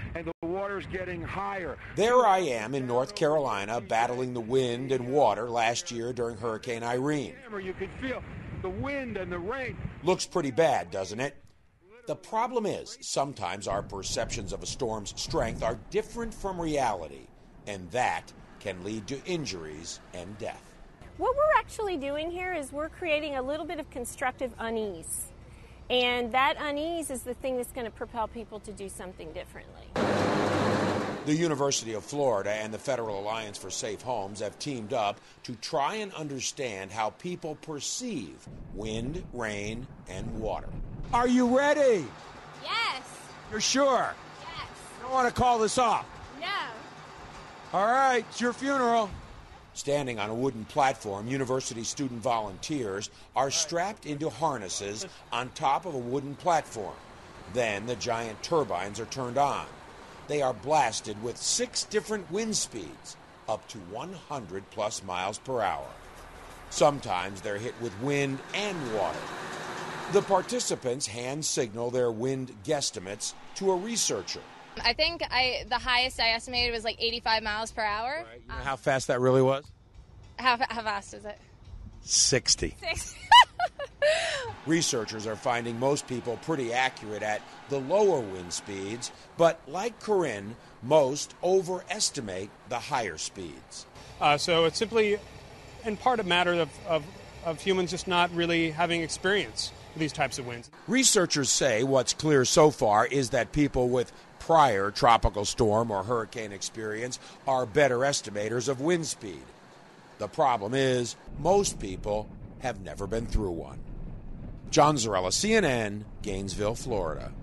and the water's getting higher. There I am in North Carolina battling the wind and water last year during Hurricane Irene. You can feel the wind and the rain. Looks pretty bad, doesn't it? The problem is, sometimes our perceptions of a storm's strength are different from reality, and that can lead to injuries and death. What we're actually doing here is we're creating a little bit of constructive unease. And that unease is the thing that's going to propel people to do something differently. The University of Florida and the Federal Alliance for Safe Homes have teamed up to try and understand how people perceive wind, rain, and water. Are you ready? Yes. You're sure? Yes. You don't want to call this off? No. All right, it's your funeral. Standing on a wooden platform, university student volunteers are strapped into harnesses on top of a wooden platform. Then the giant turbines are turned on. They are blasted with 6 different wind speeds, up to 100 plus miles per hour. Sometimes they're hit with wind and water. The participants hand signal their wind guesstimates to a researcher. I think the highest I estimated was like 85 miles per hour. Right. You know how fast that really was? How fast is it? 60. Researchers are finding most people pretty accurate at the lower wind speeds, but like Corinne, most overestimate the higher speeds. So it's simply, in part, a matter of humans just not really having experience with these types of winds. Researchers say what's clear so far is that people with prior tropical storm or hurricane experience are better estimators of wind speed. The problem is most people have never been through one. John Zarrella, CNN, Gainesville, Florida.